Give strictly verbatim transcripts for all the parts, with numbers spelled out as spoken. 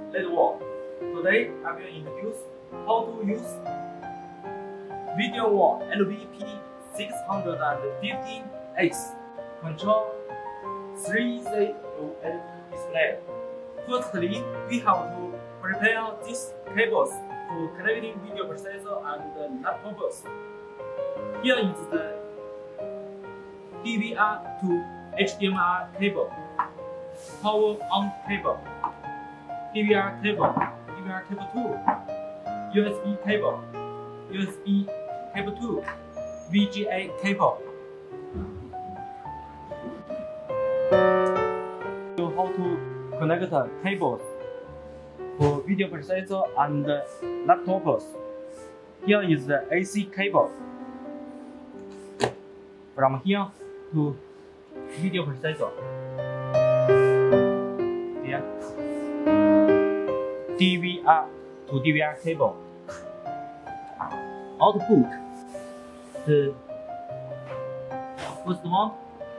Let's work. Today I will introduce how to use VideoWall L V P six fifty X control three Z O L E D display. Firstly, we have to prepare these cables for connecting video processor and laptops. Here is the D V R to H D M I cable, power on cable, D V R cable, D V R cable two, U S B cable, U S B cable two, V G A cable. How to connect the cables for video processor and laptops. Here is the A C cable. From here to video processor. Here. D V R to D V R cable. Output. The first one.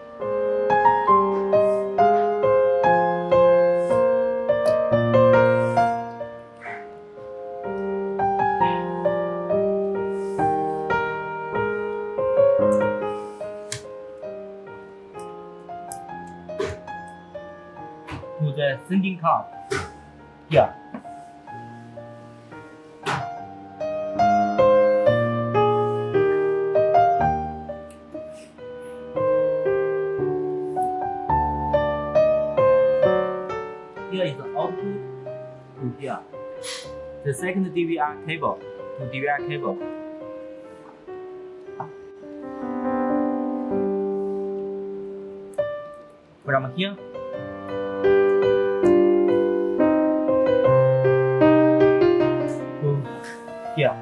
To the sending card. Here. Here is the output to here. The second D V R cable to D V R cable. From here to here.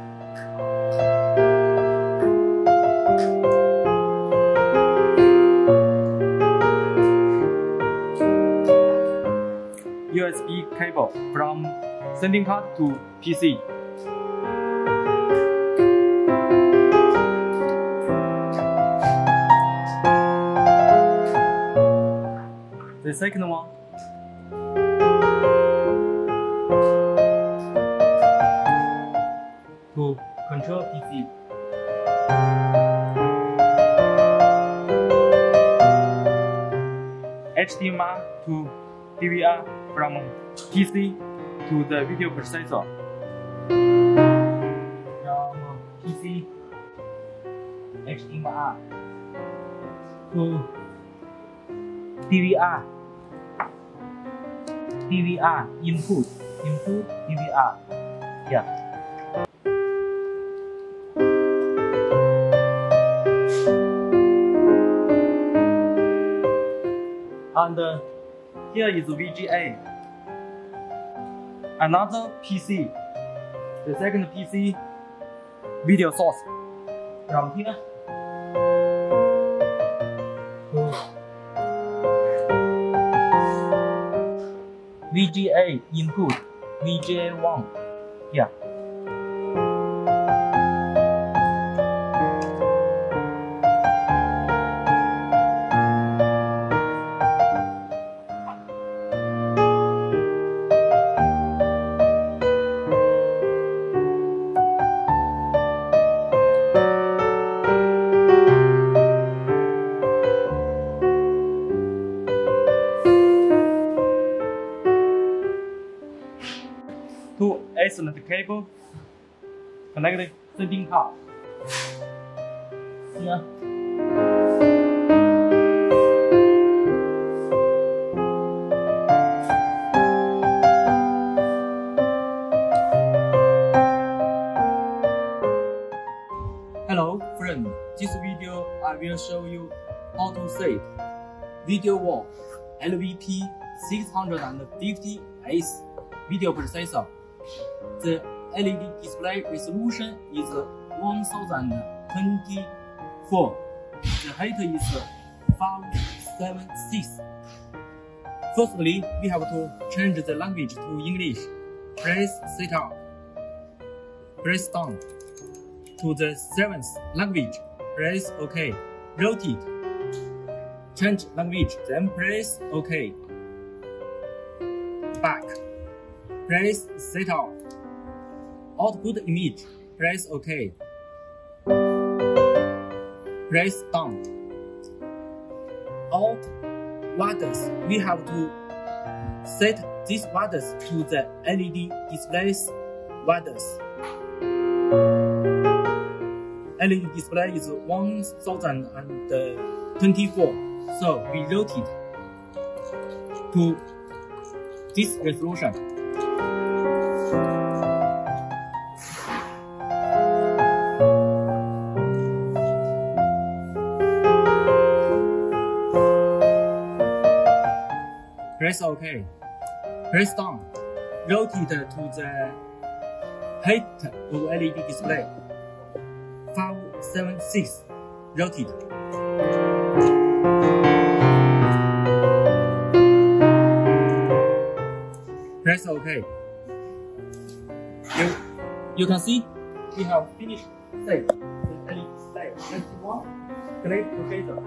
U S B cable from sending card to P C. The second one to control P C. H D M I to D V R from P C to the video processor. From P C, H D M I to D V R, D V R input, input D V R. Yeah. And uh, here is V G A. Another P C. The second P C video source. From here to V G A input, V G A one. Here. Two Ethernet cable connected sending card. Here. Hello friend, this video I will show you how to set VideoWall L V P six fifty X video processor. The L E D display resolution is one thousand twenty-four. The height is five seventy-six. Firstly, we have to change the language to English. Press Setup. Press down. To the seventh language, press OK. Rotate. Change language, then press OK. Back. Press Setup. Output image. Press OK. Press Done. Alt widers. We have to set these widers to the L E D display's widers. L E D display is one thousand twenty-four, so we rotate to this resolution. Press OK. Press down. Rotate to the height of L E D display. five seven six. Rotate. Press OK. You, you can see we have finished set the L E D display. Next one, click together.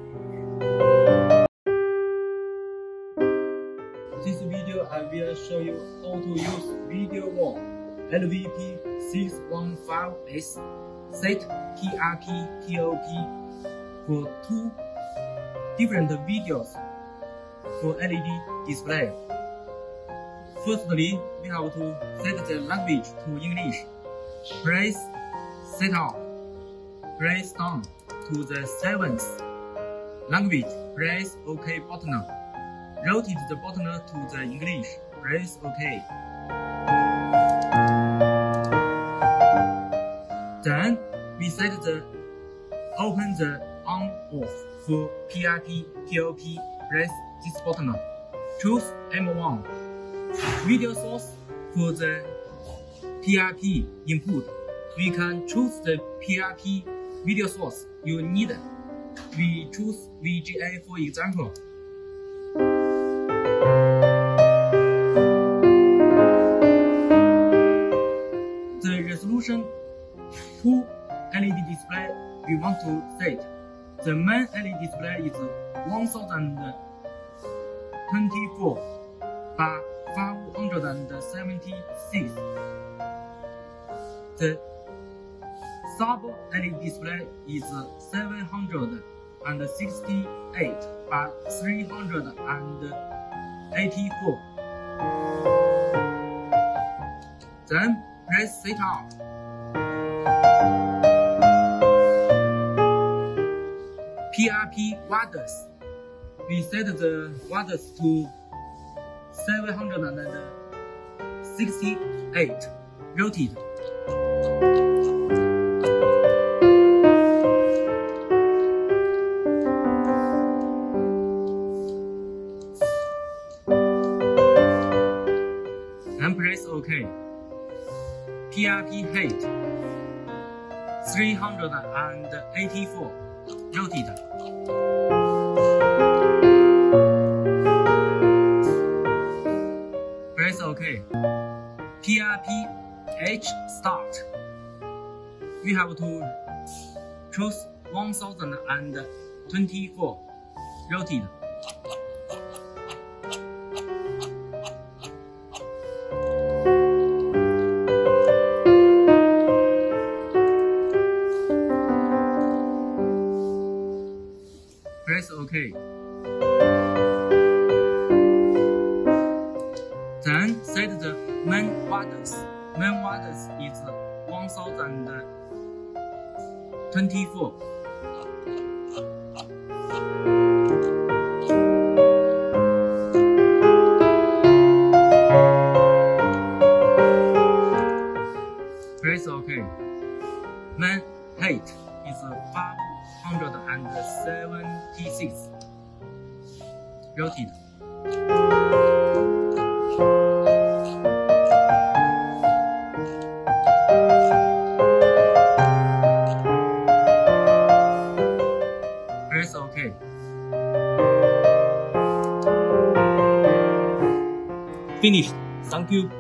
This video I will show you how to use Video Wall L V P six one five S set P R P P O P for two different videos for L E D display. Firstly, we have to set the language to English. Press Setup. Press down to the seventh language. Press OK button. Rotate the button to the English. Press OK. Then we set the open the on off for P R P P O P. Press this button. Choose M one. Video source for the P R P input. We can choose the P R P video source you need. We choose V G A for example. The resolution to L E D display we want to set. The main L E D display is one thousand twenty-four by five hundred seventy-six. The sub L E D display is seven hundred sixty-eight by three hundred eighty-four. Then press Setup. P R P widers. We set the widers to seven hundred sixty-eight. Rotate. And press OK. P R P height three hundred eighty-four. Rotate. Press OK. P R P H start. We have to choose one thousand twenty-four. Rotate. Press OK. Then set the main widers. Main widers is one thousand twenty-four. Press OK. Main height is five hundred seventy-six. Rotate. Press OK. Finished. Thank you.